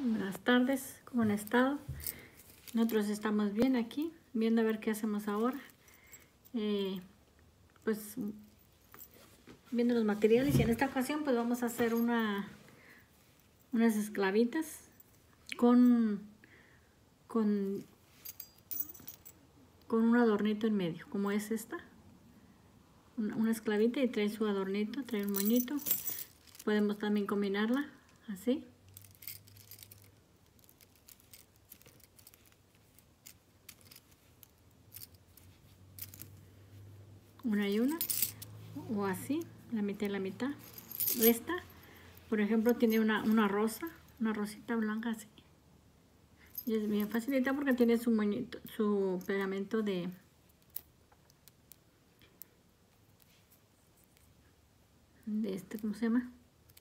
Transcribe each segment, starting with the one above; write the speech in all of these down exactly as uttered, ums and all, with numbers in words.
Buenas tardes, ¿cómo han estado? Nosotros estamos bien aquí, viendo a ver qué hacemos ahora. Eh, pues viendo los materiales, y en esta ocasión pues vamos a hacer una unas esclavitas con, con, con un adornito en medio, como es esta. Una, una esclavita y trae su adornito, trae un moñito. Podemos también combinarla así. Una y una, o así, la mitad y la mitad. Esta, por ejemplo, tiene una, una rosa, una rosita blanca así. Y es bien facilita porque tiene su moñito, su pegamento de, de este, ¿cómo se llama?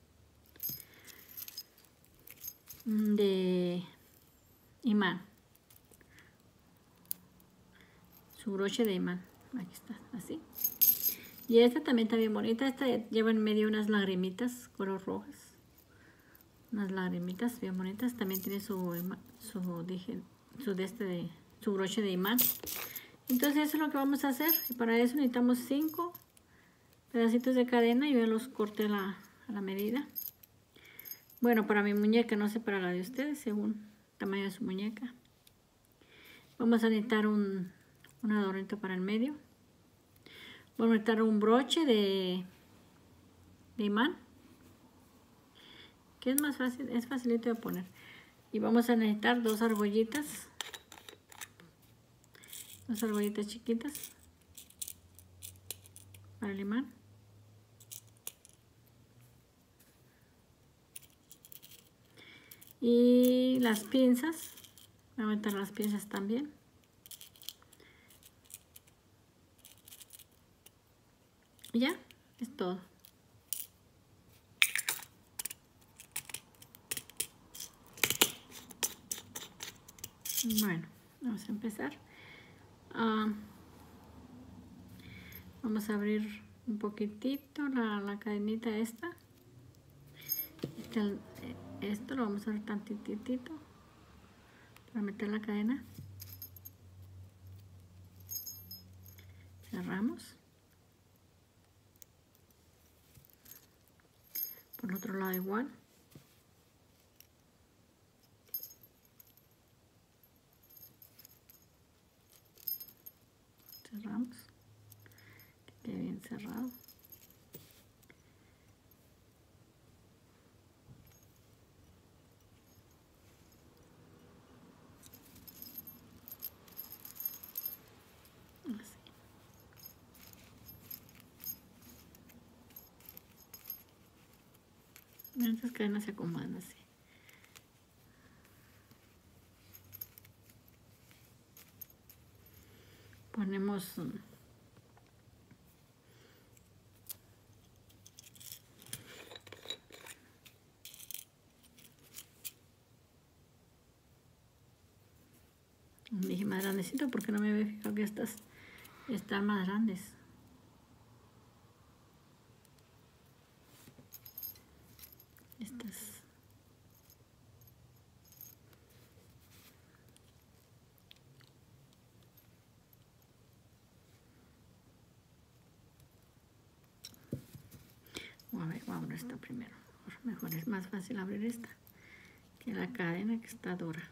De imán. Su broche de imán. Aquí está, así. Y esta también está bien bonita. Esta lleva en medio unas lagrimitas, color rojas. Unas lagrimitas bien bonitas. También tiene su, su, dije, su, de este de, su broche de imán. Entonces eso es lo que vamos a hacer. Y para eso necesitamos cinco pedacitos de cadena. Yo ya los corté a la, a la medida. Bueno, para mi muñeca, no sé para la de ustedes, según el tamaño de su muñeca. Vamos a necesitar un, un adornito para el medio. Vamos a necesitar un broche de, de imán, que es más fácil, es facilito de poner. Y vamos a necesitar dos argollitas, dos argollitas chiquitas para el imán. Y las pinzas, vamos a meter las pinzas también. Y ya, es todo. Bueno, vamos a empezar. Uh, vamos a abrir un poquitito la, la cadenita esta. Este, esto lo vamos a abrir tantitito para meter la cadena. Cerramos. Por el otro lado igual. Cerramos. Que quede bien cerrado. Así. Estas cadenas se acomodan así. Ponemos um, dije más grandecito porque no me había fijado que estas están más grandes. Estas. A ver, vamos a abrir esta primero. Mejor es más fácil abrir esta que la cadena que está dura.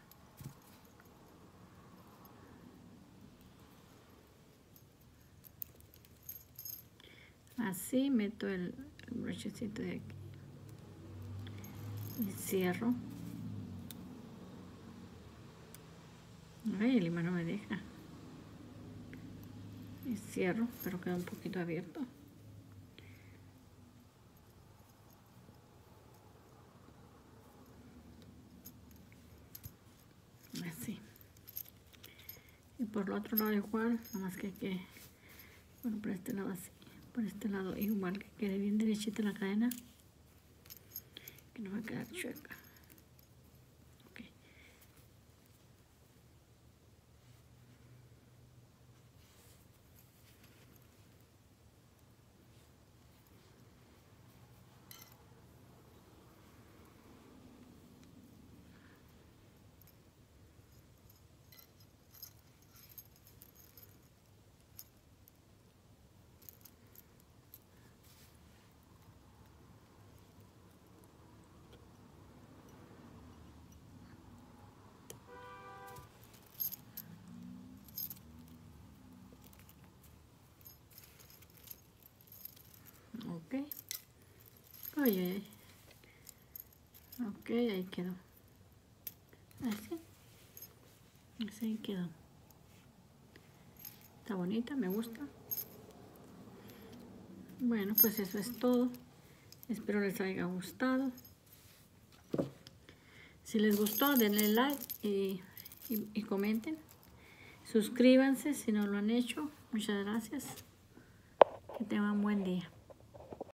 Así meto el, el brochecito de aquí y cierro. Ay, el imán no me deja. Y cierro, pero queda un poquito abierto. Así. Y por el otro lado igual, nada más que que, bueno, por este lado así. Por este lado igual, que quede bien derechita la cadena, que no va a quedar chueca. Okay. Ok. Oye. Ok, ahí quedó. Así. Así quedó. Está bonita, me gusta. Bueno, pues eso es todo. Espero les haya gustado. Si les gustó, denle like y, y, y comenten. Suscríbanse si no lo han hecho. Muchas gracias. Que tengan un buen día.